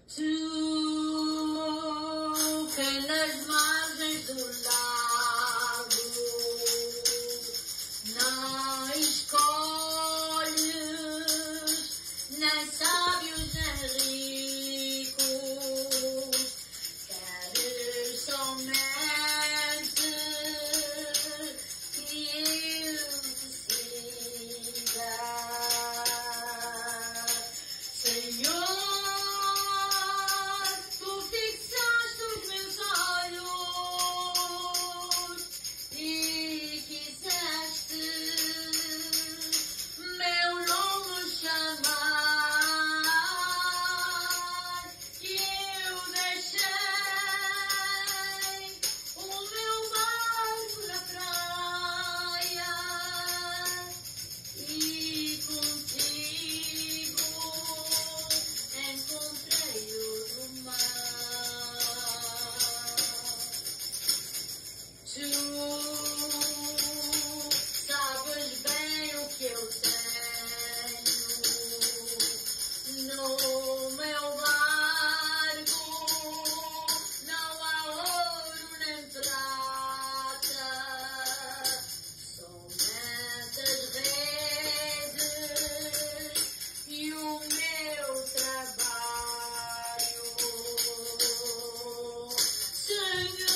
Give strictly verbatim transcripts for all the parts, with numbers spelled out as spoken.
Tu que nas margens do lago não escolhes nem sábios nem ricos, queres somente que eu te siga, Senhor. Tu sabes bem o que eu tenho no meu barco, não há ouro nem prata, somente as redes e o meu trabalho, Senhor.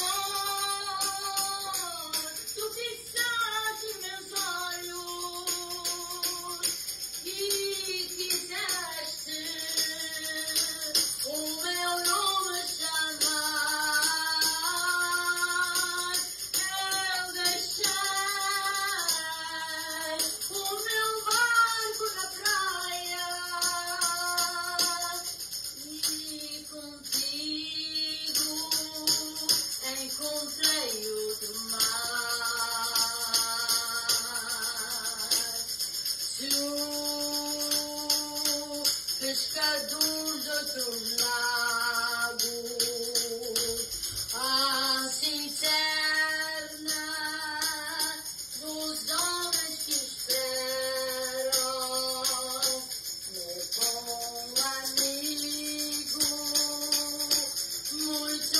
Encontrei outro mar. Tu, pescador de outros lagos, assim terna dos homens que esperam, meu bom amigo, muito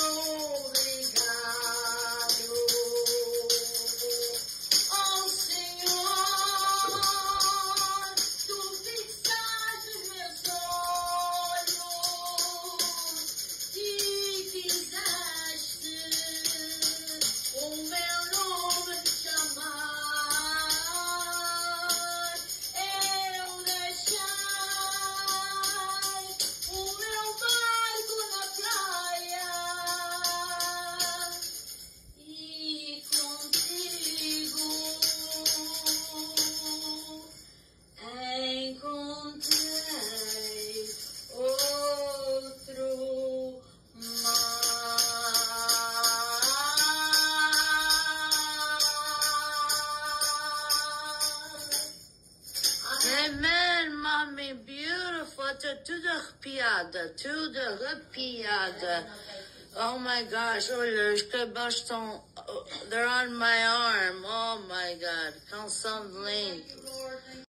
Amen, mommy, beautiful. Tô tudo arrepiada, tudo arrepiada. Oh my gosh, olha, os cabelos estão... They're on my arm. Oh my God, canção linda.